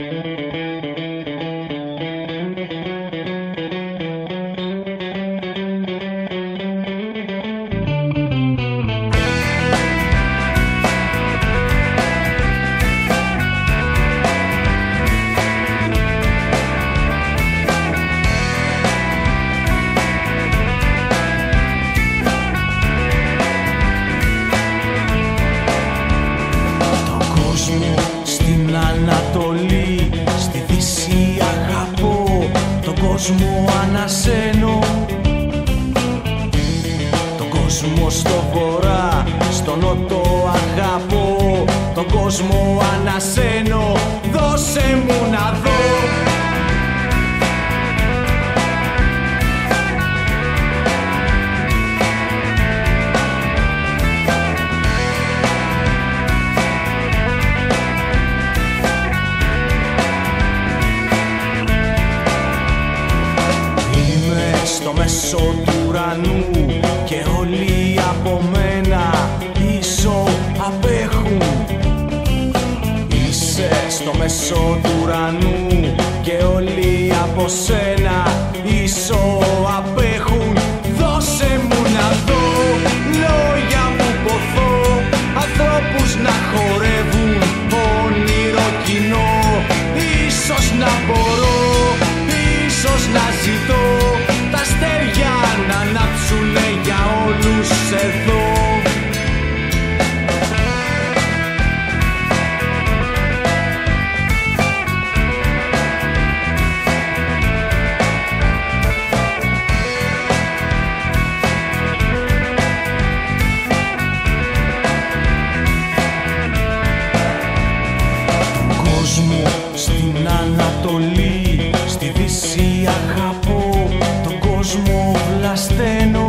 Ανατολή, στη Δύση αγαπώ, τον κόσμο ανασένω. Τον κόσμο στο βορρά, στο νότο αγαπώ, τον κόσμο ανασένω. Δώσε μου να δω. Στο μέσο του ουρανού και όλοι από μένα ίσο απέχουν. Είσαι στο μέσο του ουρανού και όλοι από σένα ίσο απέχουν. Δώσε μου να δω λόγια που ποθώ, ανθρώπους να χορεύουν όνειρο κοινό. Ίσως να μπορώ, ίσως να ζητώ τα αστέρια να ανάψουνε για όλους εδώ. Κόσμο στην Ανατολή, στη Δύση αγαπώ, τον κόσμο βλασταίνω.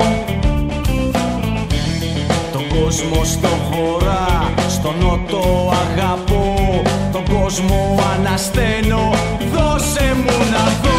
Τον κόσμο στο βορρά, στο νότο αγαπώ, τον κόσμο ανασταίνω. Δώσε μου να δω.